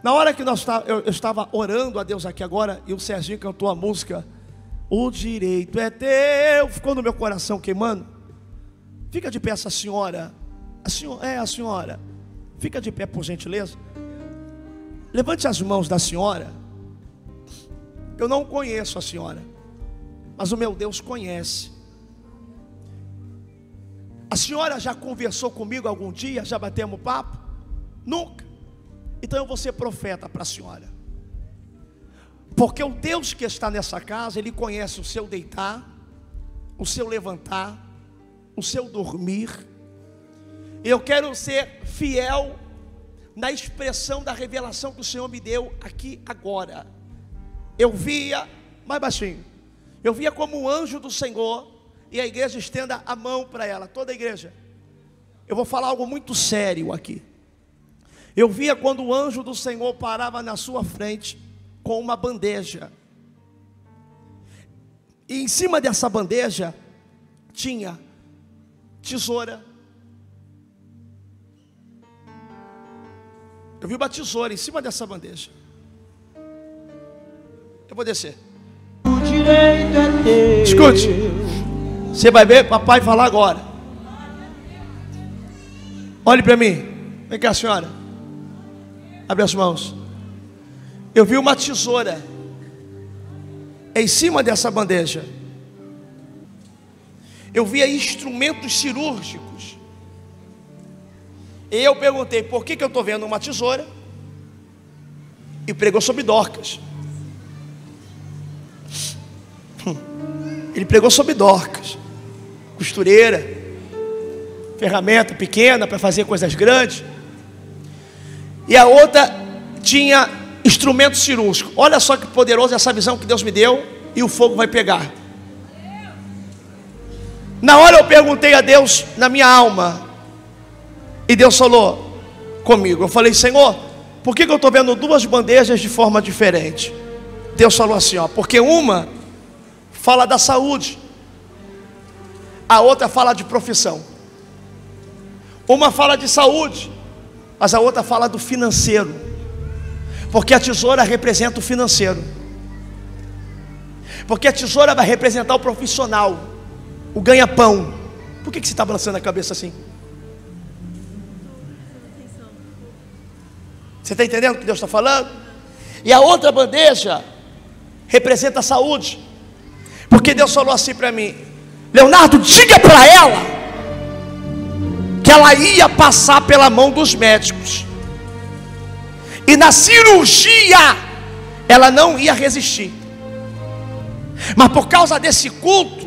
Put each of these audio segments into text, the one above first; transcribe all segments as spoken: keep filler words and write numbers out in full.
Na hora que nós tá, eu, eu estava orando a Deus aqui agora, e o Serginho cantou a música O Direito é Teu, ficou no meu coração queimando. Fica de pé essa senhora. A senhora, é a senhora. Fica de pé, por gentileza. Levante as mãos da senhora. Eu não conheço a senhora, mas o meu Deus conhece. A senhora já conversou comigo algum dia? Já batemos papo? Nunca. Então eu vou ser profeta para a senhora, porque o Deus que está nessa casa, Ele conhece o seu deitar, o seu levantar, o seu dormir. E eu quero ser fiel na expressão da revelação que o Senhor me deu aqui agora. Eu via, mais baixinho, eu via como um anjo do Senhor, e a igreja estenda a mão para ela, toda a igreja. Eu vou falar algo muito sério aqui. Eu via quando o anjo do Senhor parava na sua frente com uma bandeja, e em cima dessa bandeja tinha tesoura. Eu vi uma tesoura em cima dessa bandeja. Eu vou descer. O direito é teu. Escute, você vai ver papai falar agora. Olhe para mim. Vem cá, senhora. Abre as mãos. Eu vi uma tesoura em cima dessa bandeja. Eu via instrumentos cirúrgicos. E eu perguntei, por que que eu estou vendo uma tesoura? E pregou sobre Dorcas. Ele pregou sobre Dorcas, costureira, ferramenta pequena para fazer coisas grandes. E a outra tinha instrumento cirúrgico. Olha só que poderoso essa visão que Deus me deu. E o fogo vai pegar. Na hora eu perguntei a Deus na minha alma, e Deus falou comigo. Eu falei, Senhor, por que que eu estou vendo duas bandejas de forma diferente? Deus falou assim, ó, porque uma fala da saúde, a outra fala de profissão. Uma fala de saúde, mas a outra fala do financeiro, porque a tesoura representa o financeiro, porque a tesoura vai representar o profissional, o ganha-pão. Por que que você está balançando a cabeça assim? Você está entendendo o que Deus está falando? E a outra bandeja representa a saúde, porque Deus falou assim para mim, Leonardo, diga para ela que ela ia passar pela mão dos médicos, e na cirurgia ela não ia resistir, mas por causa desse culto,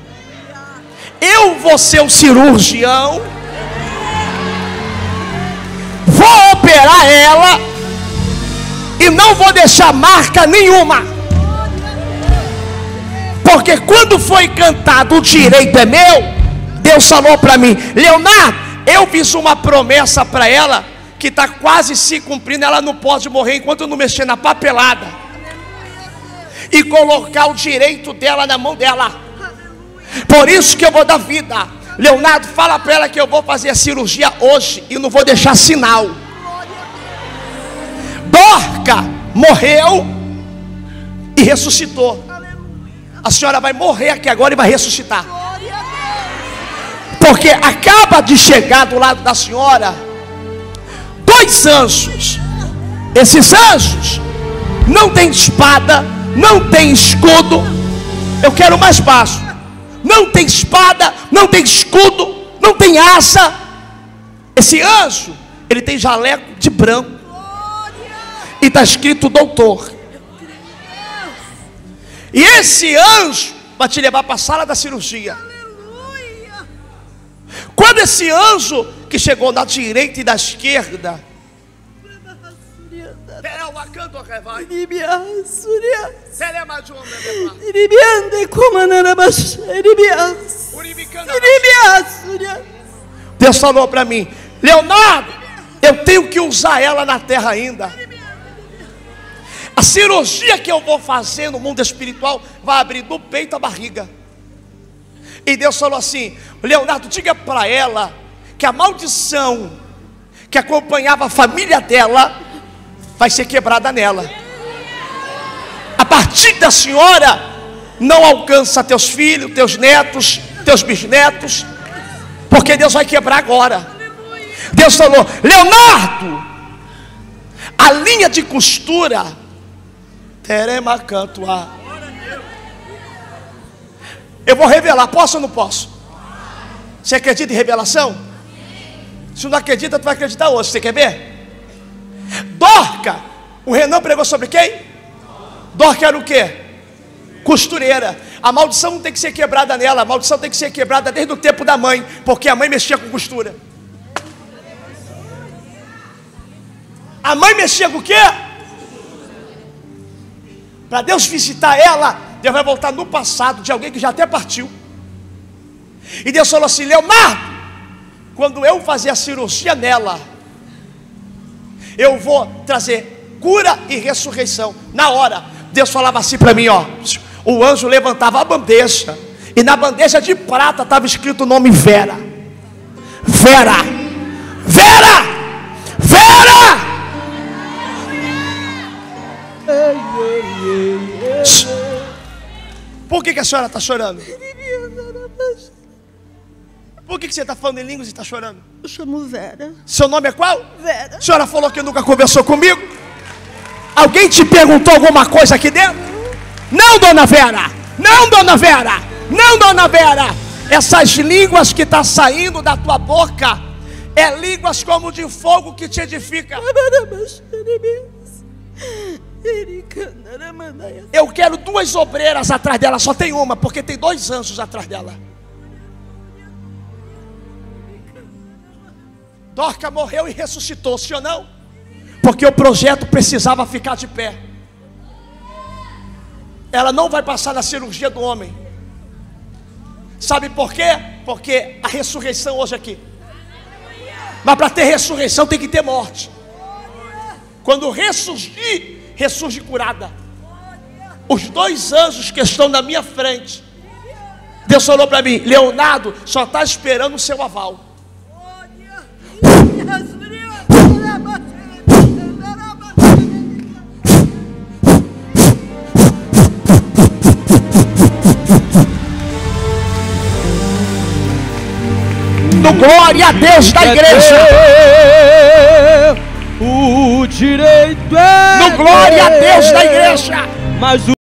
eu vou ser o cirurgião, vou operar ela e não vou deixar marca nenhuma, porque quando foi cantado o direito é meu, Deus falou para mim, Leonardo, eu fiz uma promessa para ela que está quase se cumprindo. Ela não pode morrer enquanto eu não mexer na papelada e colocar o direito dela na mão dela. Por isso que eu vou dar vida. Leonardo, fala para ela que eu vou fazer a cirurgia hoje e não vou deixar sinal. Dorca morreu e ressuscitou. A senhora vai morrer aqui agora e vai ressuscitar, porque acaba de chegar do lado da senhora dois anjos. Esses anjos não tem espada, não tem escudo. Eu quero mais baixo. Não tem espada, não tem escudo, não tem asa. Esse anjo, ele tem jaleco de branco e está escrito doutor. E esse anjo vai te levar para a sala da cirurgia. Quando esse anjo que chegou da direita e da esquerda, Deus falou para mim, Leonardo, eu tenho que usar ela na terra ainda. A cirurgia que eu vou fazer no mundo espiritual vai abrir do peito a barriga. E Deus falou assim, Leonardo, diga para ela que a maldição que acompanhava a família dela vai ser quebrada nela. A partir da senhora, não alcança teus filhos, teus netos, teus bisnetos, porque Deus vai quebrar agora. Deus falou: Leonardo, a linha de costura, terema canto a. Eu vou revelar, posso ou não posso? Você acredita em revelação? Se não acredita, tu vai acreditar hoje. Você quer ver? Dorca, o Renan pregou sobre quem? Dorca era o quê? Costureira. A maldição não tem que ser quebrada nela, a maldição tem que ser quebrada desde o tempo da mãe, porque a mãe mexia com costura. A mãe mexia com o quê? Para Deus visitar ela, Deus vai voltar no passado de alguém que já até partiu. E Deus falou assim: Leonardo, quando eu fazer a cirurgia nela, eu vou trazer cura e ressurreição. Na hora, Deus falava assim para mim, ó. O anjo levantava a bandeja, e na bandeja de prata estava escrito o nome Vera. Vera, Vera, Vera. Por que, que a senhora está chorando? Por que, que você está falando em línguas e está chorando? Eu chamo Vera. Seu nome é qual? Vera. A senhora falou que nunca conversou comigo? Alguém te perguntou alguma coisa aqui dentro? Não, dona Vera. Não, dona Vera. Não, dona Vera. Essas línguas que estão saindo da tua boca é línguas como de fogo que te edifica. Eu quero duas obreiras atrás dela. Só tem uma, porque tem dois anjos atrás dela. Dorca morreu e ressuscitou, sim ou não? Porque o projeto precisava ficar de pé. Ela não vai passar na cirurgia do homem. Sabe por quê? Porque a ressurreição hoje aqui. Mas para ter ressurreição tem que ter morte. Quando ressurgir, ressurge curada. Os dois anjos que estão na minha frente, Deus falou para mim: Leonardo só está esperando o seu aval. No glória a Deus da igreja. O direito é No glória a Deus da igreja. mas o